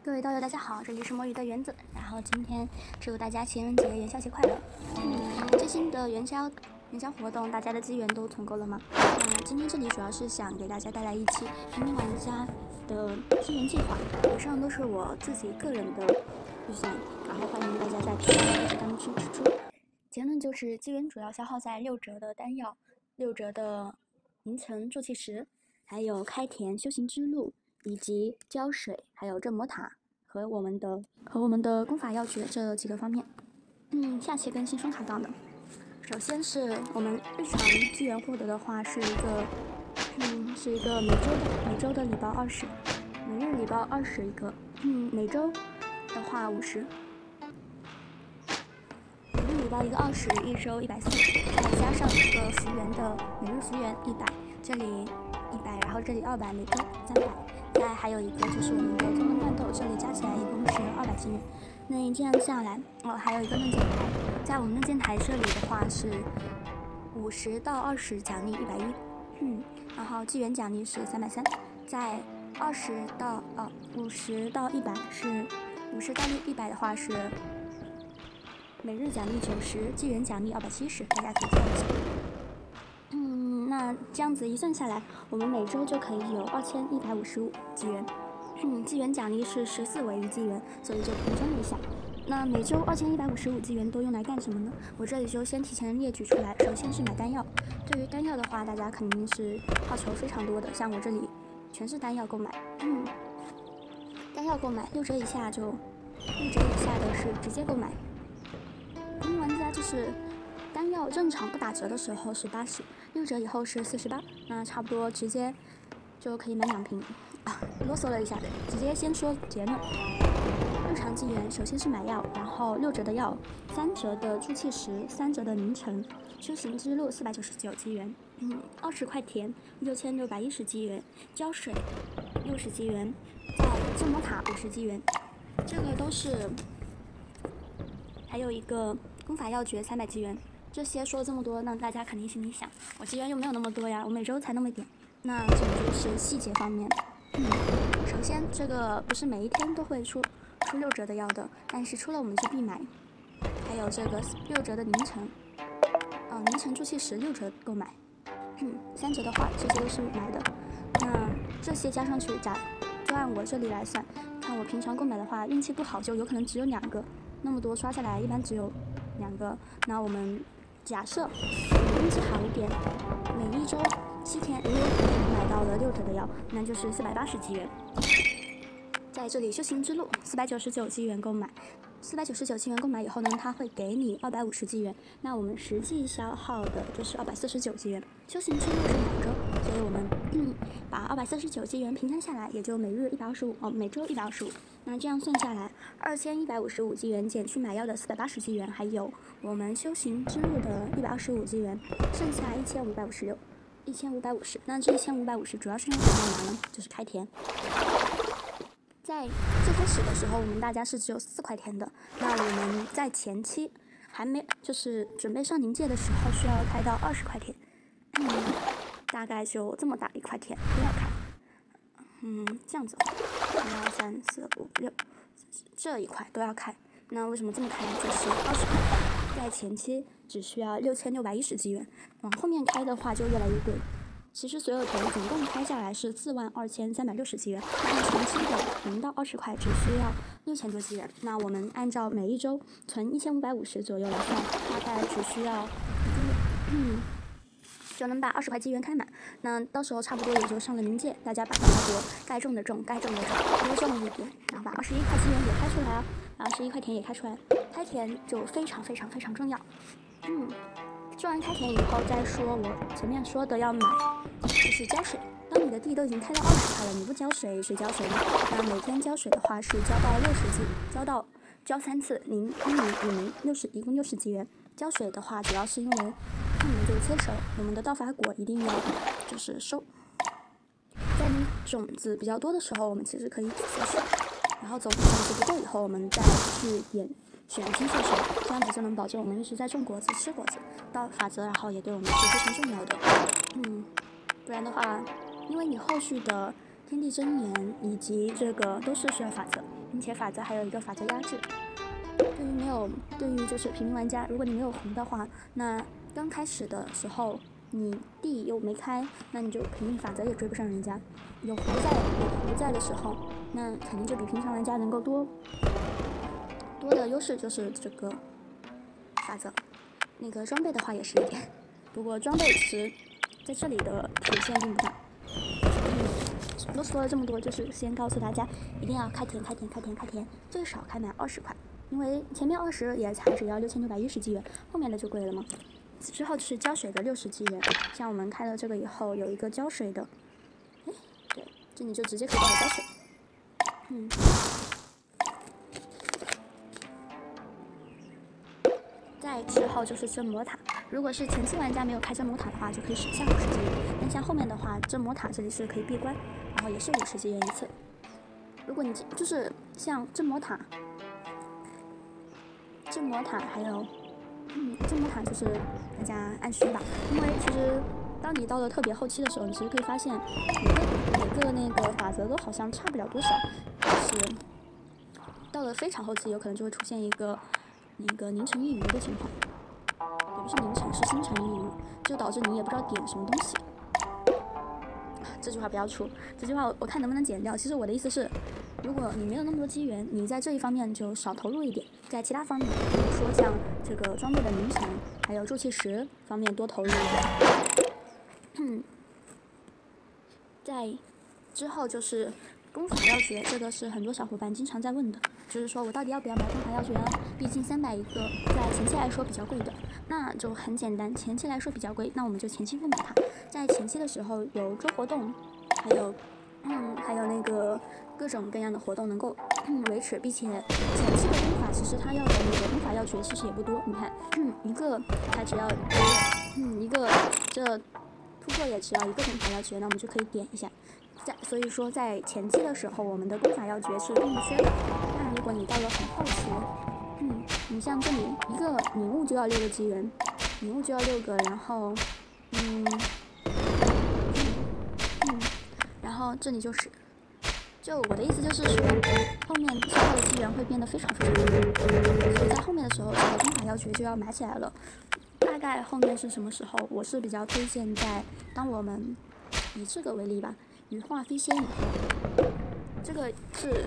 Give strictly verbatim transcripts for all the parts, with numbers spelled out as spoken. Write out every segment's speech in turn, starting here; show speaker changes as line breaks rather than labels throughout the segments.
各位道友，大家好，这里是摸鱼的原子。然后今天祝大家情人节元宵节快乐。嗯，最新的元宵元宵活动，大家的资源都存够了吗？那今天这里主要是想给大家带来一期平民玩家的资源计划，以上都是我自己个人的预算，然后欢迎大家在评论区当中指出。结论就是资源主要消耗在六折的丹药、六折的凝层筑气石，还有开田修行之路。以及浇水，还有镇魔塔和我们的和我们的功法要诀这几个方面。嗯，下期更新双卡档的。首先是我们日常资源获得的话是一个，嗯，是一个每周的每周的礼包二十，每日礼包二十一个，嗯，每周的话五十，每日礼包一个二十，一周一百四，再加上一个福源的每日福源一百，这里一百，然后这里二百，每周三百。再还有一个就是我们的中灯罐头，这里加起来一共是二百金元。那这样下来，哦，还有一个论剑台，在我们论剑台这里的话是五十到二十奖励一百一，嗯，然后纪元奖励是三百三，在二十到哦五十到一百是五十到一百的话是每日奖励九十，纪元奖励二百七十，大家可以看一下。那这样子一算下来，我们每周就可以有二千一百五十五纪元。嗯，纪元奖励是十四维一纪元，所以就平分了一下。那每周二千一百五十五纪元都用来干什么呢？我这里就先提前列举出来。首先是买丹药，对于丹药的话，大家肯定是要求非常多的，像我这里全是丹药购买。嗯，丹药购买六折以下就六折以下的是直接购买。平民玩家就是。丹药正常不打折的时候是八十，六折以后是四十八，那差不多直接就可以买两瓶啊。啰嗦了一下，直接先说结论。日常纪元首先是买药，然后六折的药，三折的筑气石，三折的凝层，修行之路四百九十九纪元，嗯，二十块田六千六百一十纪元，浇水六十纪元，在镇魔塔五十纪元，这个都是，还有一个功法要诀三百纪元。这些说了这么多，那大家肯定心里想，我资源又没有那么多呀，我每周才那么点。那这个就是细节方面。嗯，首先这个不是每一天都会出出六折的药的，但是出了我们就必买。还有这个六折的凝层，啊、呃，凝层筑气石六折购买。嗯，三折的话这些都是买的。那这些加上去，假就按我这里来算，看我平常购买的话，运气不好就有可能只有两个，那么多刷下来一般只有两个。那我们。假设运气好一点，每一周七天如果买到了六折的药，那就是四百八十纪元。在这里修行之路四百九十九纪元购买，四百九十九纪元购买以后呢，它会给你二百五十纪元。那我们实际消耗的就是二百四十九纪元。修行之路是两周，所以我们、嗯、把二百四十九纪元平摊下来，也就每日一百二十五哦，每周一百二十五。那这样算下来，二千一百五十五纪元减去买药的四百八十纪元，还有我们修行之路的一百二十五纪元，剩下一千五百五十六，一千五百五十。那这一千五百五十主要是用什么拿呢？就是开田。在最开始的时候，我们大家是只有四块田的。那我们在前期还没就是准备上灵界的时候，需要开到二十块田。嗯，大概就这么大一块田都要开。嗯，这样子，一二三四五六，这一块都要开。那为什么这么开？就是二十块，在前期只需要六千六百一十纪元，往后面开的话就越来越贵。其实所有田总共开下来是四万二千三百六十纪元，那前期的零到二十块只需要六千多纪元。那我们按照每一周存一千五百五十左右来算，大概只需要，嗯。就能把二十块纪元开满，那到时候差不多也就上了灵界，大家把大国该种的种，该种的种，多种一点，然后把二十一块纪元也开出来啊，把二十一块田也开出来，开田就非常非常非常重要。嗯，种完开田以后再说我前面说的要买，就是浇水。当你的地都已经开到二十块了，你不浇水，谁浇水呢？那每天浇水的话是浇到六十纪，浇到浇三次，零一零五零六十，一共六十纪元。浇水的话，主要是因为。看你们这个催熟，我们的道法果一定要就是收。在你种子比较多的时候，我们其实可以紫色水，然后种子不够以后，我们再去点选金色水，这样子就能保证我们一直在种果子、吃果子。道法则，然后也对我们是非常重要的。嗯，不然的话，因为你后续的天地真言以及这个都是需要法则。 并且法则还有一个法则压制。对于没有，对于就是平民玩家，如果你没有红的话，那刚开始的时候你地又没开，那你就肯定法则也追不上人家。有胡在，有胡在的时候，那肯定就比平常玩家能够多多的优势就是这个法则。那个装备的话也是一点，不过装备其实在这里的体现并不大。嗯，啰嗦了这么多，就是先告诉大家，一定要开田、开田、开田、开田，最少开满二十块，因为前面二十也才只要六千九百一十积元，后面的就贵了嘛。之后就是浇水的六十积元，像我们开了这个以后，有一个浇水的，哎，对，这你就直接可以给它浇水。嗯。再之后就是镇魔塔，如果是前期玩家没有开镇魔塔的话，就可以省下五十积元。但像后面的话，镇魔塔这里是可以闭关，然后也是五十积元一次。如果你就是像镇魔塔、镇魔塔还有，嗯，镇魔塔就是大家按需吧，因为其实当你到了特别后期的时候，你其实可以发现每个每个那个法则都好像差不了多少，就是到了非常后期，有可能就会出现一个。那个凝成一鱼的情况，也不是凝成，是星辰一鱼，就导致你也不知道点什么东西。这句话不要出，这句话我我看能不能剪掉。其实我的意思是，如果你没有那么多机缘，你在这一方面就少投入一点，在其他方面，比如说像这个装备的凝成，还有铸器石方面多投入一点。嗯，在之后就是功法要诀，这个是很多小伙伴经常在问的。就是说我到底要不要买功法要诀呢？毕竟三百一个，在前期来说比较贵的，那就很简单。前期来说比较贵，那我们就前期不买它。在前期的时候有周活动，还有，嗯，还有那个各种各样的活动能够、嗯、维持，并且前期的功法其实它要的那个功法要诀其实也不多。你看，嗯、一个它只要，嗯，一个这突破也只要一个功法要诀，那我们就可以点一下。在所以说，在前期的时候，我们的功法要诀是并不缺的。那如果你到了很后期，嗯，你像这里一个领悟就要六个机缘，领悟就要六个，然后，嗯，嗯，然后这里就是，就我的意思就是说，后面之后的机缘会变得非常非常多，所以在后面的时候，这个功法要诀就要买起来了。大概后面是什么时候？我是比较推荐在当我们以这个为例吧。羽化飞仙以后，这个是，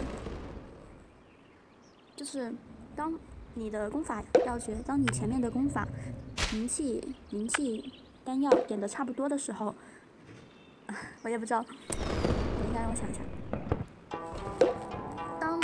就是当你的功法要诀，当你前面的功法灵气、灵气丹药点的差不多的时候，我也不知道，等一下让我想一下。当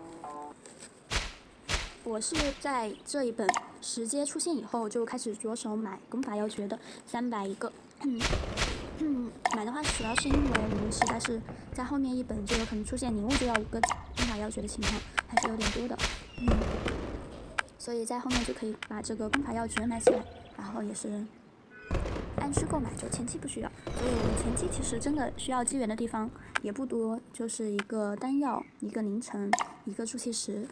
我是在这一本石阶出现以后，就开始着手买功法要诀的，三百一个。嗯嗯，买的话主要是因为我们实在是在后面一本就有可能出现领悟就要五个功法要诀的情况，还是有点多的。嗯，所以在后面就可以把这个功法要诀买起来，然后也是按需购买，就前期不需要。所以我们前期其实真的需要机缘的地方也不多，就是一个丹药、一个凝成、一个铸器石。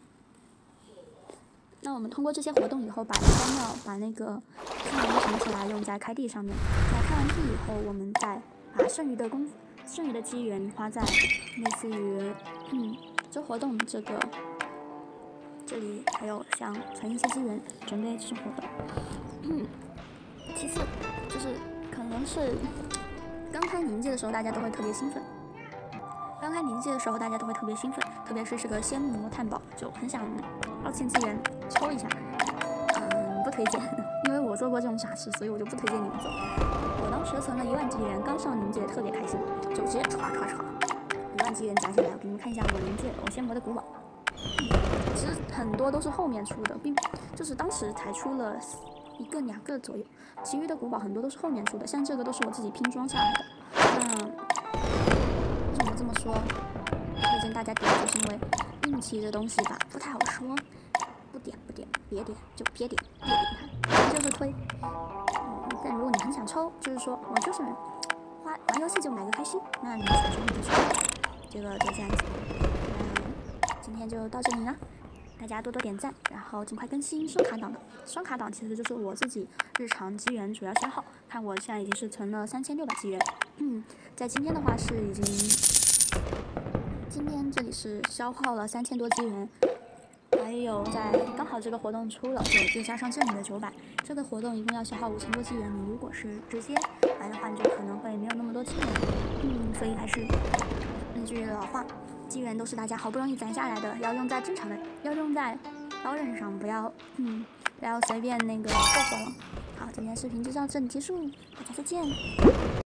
那我们通过这些活动以后，把丹药、把那个技能存起来，用在开地上面。在开完地以后，我们再把剩余的功、剩余的机缘花在类似于嗯周活动这个这里，还有像存一些机缘，准备这种活动。嗯，其次就是可能是刚开凝界的时候，大家都会特别兴奋。刚开凝界的时候，大家都会特别兴奋，特别是这个仙魔探宝，就很想二千资源抽一下。嗯，不推荐，因为我做过这种傻事，所以我就不推荐你们做。我当时存了一万资源，刚上凝界特别开心，就直接唰唰唰，一万资源砸进来。我给你们看一下我凝界我仙魔的古堡。其实很多都是后面出的，并就是当时才出了一个两个左右，其余的古堡很多都是后面出的，像这个都是我自己拼装下来的。那为什么这么说？推荐大家点，就是因为运气这东西吧不太好说，不点不点，别点就别点，别点它，就是推。嗯，但如果你很想抽，就是说我就是花玩游戏就买个开心，那你选择你就抽，这个就这样子。那今天就到这里了。大家多多点赞，然后尽快更新双卡档的。双卡档其实就是我自己日常机缘主要消耗。看我现在已经是存了三千六百机缘，嗯，在今天的话是已经今天这里是消耗了三千多资源，还有在刚好这个活动出了，就就加上这里的九百，这个活动一共要消耗五千多资源。你如果是直接来的话，你就可能会没有那么多资源。嗯，所以还是那句老话，资源都是大家好不容易攒下来的，要用在正常的，要用在刀刃上，不要嗯不要随便那个霍霍了。好，今天视频就到这里结束，大家再见。